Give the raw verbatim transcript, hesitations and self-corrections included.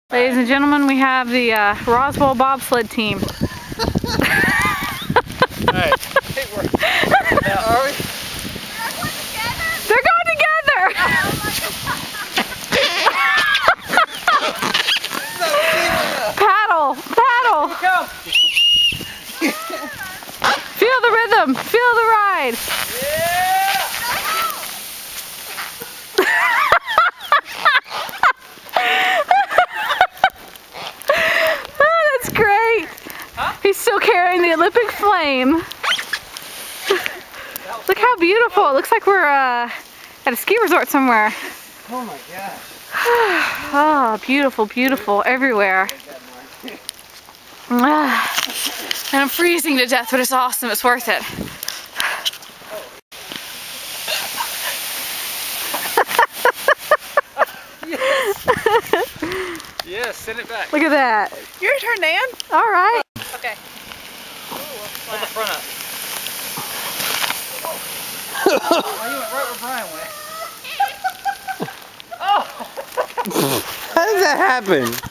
Ladies and gentlemen, we have the uh, Roswell Bobsled Team. Alright, hey, we're, now, are we? They're going together! Paddle! Paddle! Feel the rhythm! Feel the ride! Yeah! Oh, that's great! Huh? He's still carrying the Olympic flame. Look how beautiful. It looks like we're uh, at a ski resort somewhere. Oh my gosh. Oh, beautiful, beautiful everywhere. And I'm freezing to death, but it's awesome. It's worth it. Yes, send it back. Look at that. Your turn, Dan. All right. Okay. Hold the front up. Oh, you went right where Brian went. Oh! How does that happen?